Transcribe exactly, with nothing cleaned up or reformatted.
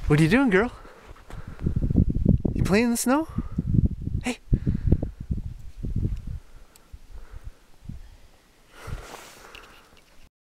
What are you doing, girl? You playing in the snow?